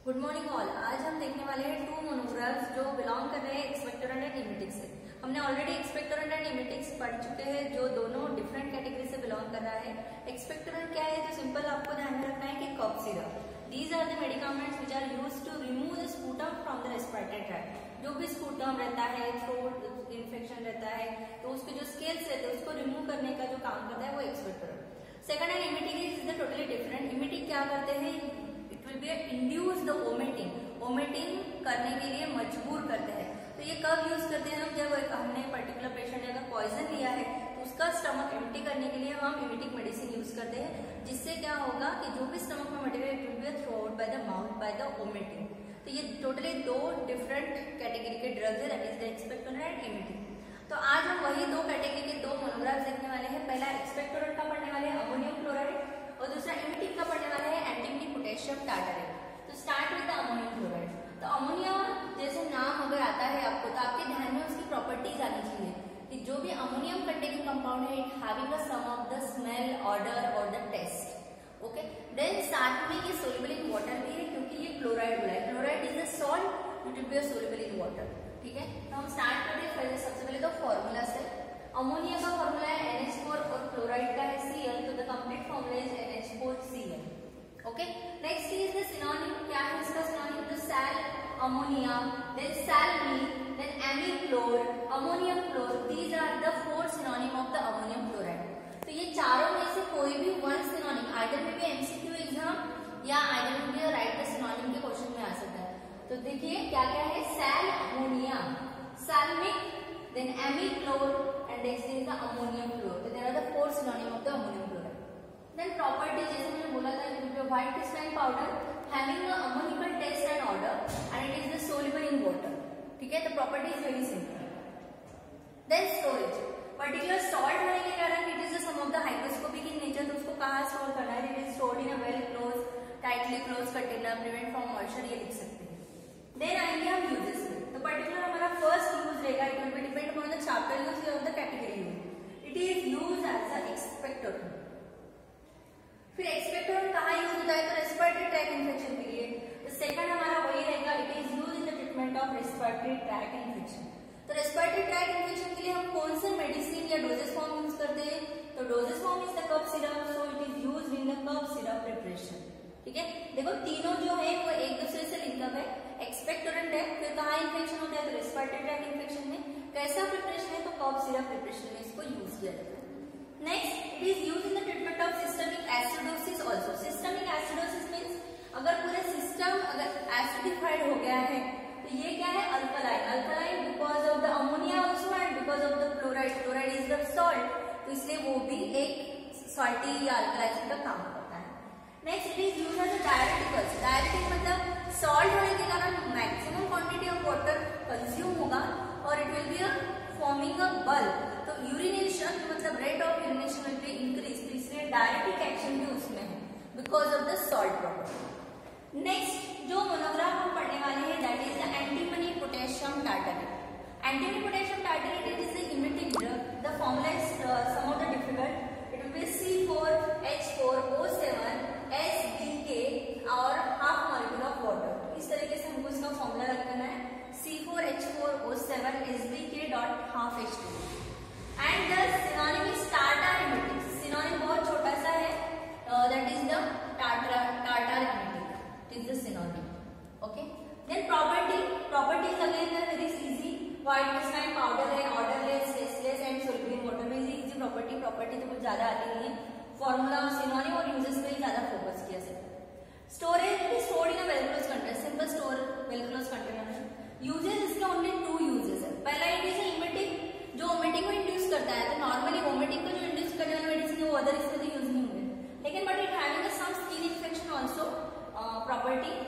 Good morning all. आज हम देखने वाले हैं टू मोनोग्राफ्स जो बिलोंग कर रहे हैं एक्सपेक्टोरेंट एंड इमिटिक से। हमने ऑलरेडी एक्सपेक्टोरेंट एंड इमिटिक्स पढ़ चुके हैं जो दोनों डिफरेंट कैटेगरी से बिलोंग कर रहा है। एक्सपेक्टोरेंट क्या है, तो सिंपल आपको ध्यान में रखना है कि cough syrup. These are the medicaments which are used to remove the sputum from the respiratory tract. जो भी स्पूटम रहता है, थ्रोट इन्फेक्शन रहता है, तो उसके जो स्केल्स रहते हैं उसको रिमूव करने का जो काम करता है वो expectorant. Second and emetic is the totally different. Emetic क्या करते हैं, it will be induce the vomiting करने के लिए मजबूर करते हैं। तो ये कब यूज करते हैं हम, जब हमने पर्टिकुलर पेशेंट ने अगर पॉइजन लिया है तो उसका स्टमक एम्प्टी करने के लिए हम इमिटिक मेडिसिन यूज करते हैं, जिससे क्या होगा कि जो भी स्टमक में material it will be throw out by the mouth by the vomiting. तो ये टोटली दो डिफरेंट कैटेगरी के ड्रग्स है, that is the expectorant and emetic. तो आज हम वही दो कैटेगरी के दो मोनोग्राफ्स देखने वाले हैं। पहला एक्सपेक्टोरेंट का पढ़ने वाले हैं अमोनियम क्लोराइड और दूसरा इमिटिक का पढ़ने वाले हैं एंटीमनी पोटेशियम टार्टरेट। तो start with the ammonium chloride. तो अमोनियम जैसे नाम अगर आता है आपको तो आपके ध्यान में उसकी प्रॉपर्टीज आनी चाहिए कि जो भी अमोनियम कंटेनिंग कंपाउंड है it having a some of the smell, odour और द टेस्ट। ओके, देन साथ में ये सोल्युबल इन वाटर भी है क्योंकि ये क्लोराइड बोला है। Chloride is a salt, it will be soluble in water. ठीक है, तो हम स्टार्ट करते हैं सबसे पहले तो फॉर्मूला से। अमोनिया का फॉर्मूला है NH4 और क्लोराइड का है Cl, तो the complete formula is NH4Cl। Okay, next is the synonym. क्या है इसका सिनोनिम, तो sal ammonia, then salmi, then amichlor, ammonium chlor. These are the four synonym of the ammonium chloride. तो ये चारों में से कोई भी वन सिनोनिम आइदर में भी MCQ एग्जाम या आइदर में भी राइट द सिनोनिम के क्वेश्चन में आ सकता है। तो देखिए क्या क्या है, sal ammonia, salmic, then amichlor and next is the ammonium chlor. तो there are the four synonym of the ammonium chloride. Then property, जैसे मैंने बोला था, it will be white crystalline powder having a ammoniacal taste and odour and it is the soluble in water. ठीक है, तो property is very simple. Then storage, particular salt होने के कारण it is the some of the hygroscopic in nature. तो उसको कहाँ store करना है, it is stored in a well close tightly close container, prevent from moisture, ये लिख सकते हैं। देन आएंगे हम यूजेस में। तो पर्टिकुलर हमारा फर्स्ट यूज रहेगा, it will be depend upon the chapter use और the category use. It is use as a expectorant. फिर एक्सपेक्टोरेंट कहाँ यूज होता है, तो रेस्पिरेटरी ट्रैक्ट इन्फेक्शन के लिए। तो सेकंड हमारा वही रहेगा, it is use in the treatment of respiratory tract infection. तो रेस्पिरेटरी ट्रैक्ट इन्फेक्शन के लिए हम कौन से मेडिसिन या डोजेस फॉर्म यूज करते हैं, तो doses form is the cough syrup, so it is used in the cough syrup preparation. ठीक है, देखो तीनों जो है वो एक दूसरे से लिंकअप है। एक्सपेक्टोरेंट है, फिर कहाँ इन्फेक्शन होता है, तो रेस्पिरेटरी ट्रैक्ट इन्फेक्शन में। कैसा प्रिपरेशन है, तो कफ सिरप प्रिपरेशन में इसको यूज किया जाता है। Next, it is use in the treatment of systemic acidosis also. Systemic acidosis means अगर पूरे सिस्टम अगर एसिडिफाइड हो गया है तो ये क्या है, alkaline. Alkaline because of the ammonia also and because of the chloride. Chloride is the salt, तो इसलिए वो भी एक सॉल्टी या अल्कलाइजेशन का काम करता है। Next, it is use as a diureticals. Diuretic मतलब सॉल्ट होने के कारण maximum quantity of water consume होगा और it will be forming a bulb. तो यूरिनेशन मतलब rate of urination will be increase, तो इसलिए डायरेटिक एक्शन भी उसमें है because of the salt property. Next जो मोनोग्राफ हम पढ़ने वाले हैं that is the antimony potassium tartrate. Antimony potassium tartrate it is the इमिटिक drug. The formula is some of the difficult, it will be C4H4O7 SBK और half molecule of water. इस तरीके से हमको इसका फॉर्मूला रखना है, C4H4O7 SBK dot half H2। And the synonym is tartar emetic. Synonym बहुत छोटा सा है, that is the tartar emetic, it is the synonym. Okay, then properties again very easy. White crystalline powder है, odourless, tasteless and soluble in water में। Easy property तो कुछ ज्यादा आती नहीं है। फॉर्मूला और सिनोनिम और यूजेस पे ही ज्यादा फोकस किया जाता है। Storage is stored in a well close container, simple store well close container है। यूजेस इसके ओनली टू यूजेस है। पहला इट इज इमिटिक, जो वोमिटिंग को इंड्यूस करता है। तो नॉर्मली वोमिटिंग को जो इंड्यूस करने वाली मेडिसिन है वो अदर इसमें तो यूज नहीं होंगे, लेकिन but it having some skin infection also property,